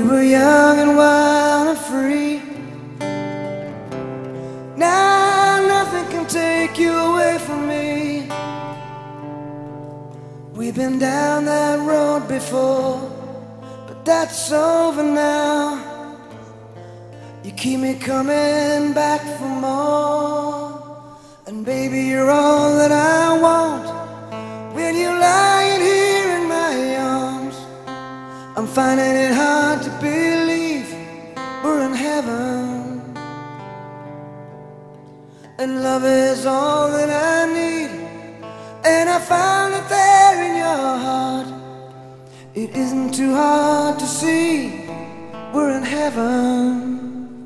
were young and wild and free. Now nothing can take you away from me. We've been down that road before, but that's over now. You keep me coming back for more, and baby, you're all that I want. When you're lying here in my arms, I'm finding it hard to believe we're in heaven, and love is all that I need, and I found it there in your heart. It isn't too hard to see we're in heaven.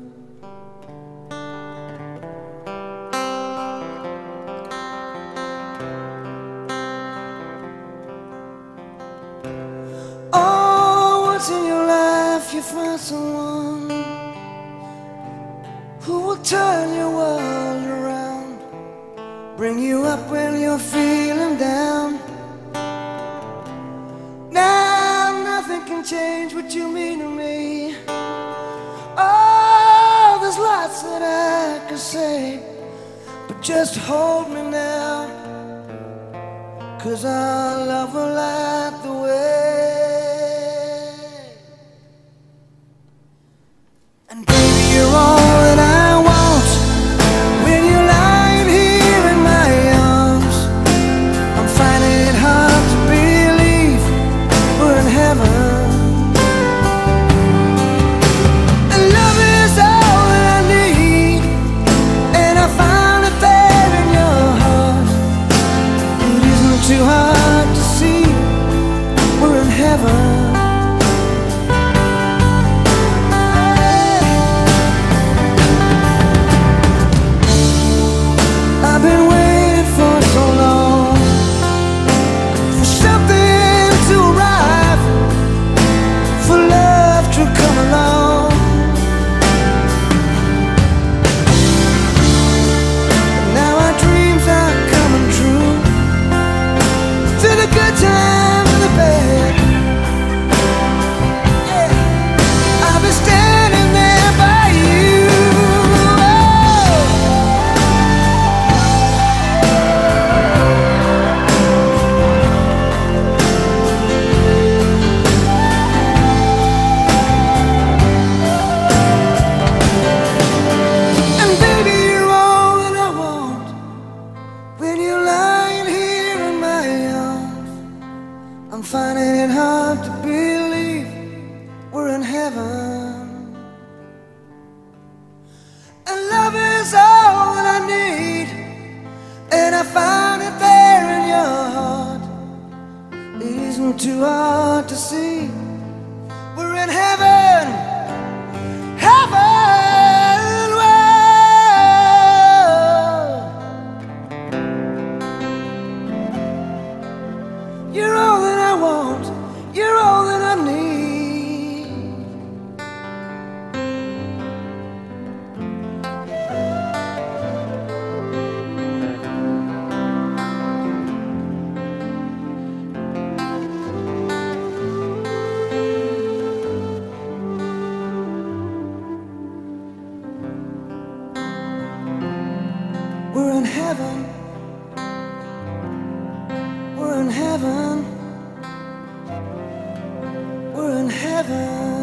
In your life you find someone who will turn your world around, bring you up when you're feeling down. Now nothing can change what you mean to me. Oh, there's lots that I could say, but just hold me now, 'cause our love will light the way. And baby, you're all that I want. When you're lying here in my arms, I'm finding it hard to believe we're in heaven. And love is all that I need, and I found it there in your heart. It isn't too hard to see we're in heaven. I've been waiting for so long for something to arrive, for love to come along. Now our dreams are coming true, through the good times and the bad. Yeah, I'll be standing there by you. I'm finding it hard to believe we're in heaven, and love is all that I need, and I found it there in your heart. It isn't too hard to see we're in heaven, heaven. You're all that I want, you're all that I need. We're in heaven. We're in heaven. We're in heaven.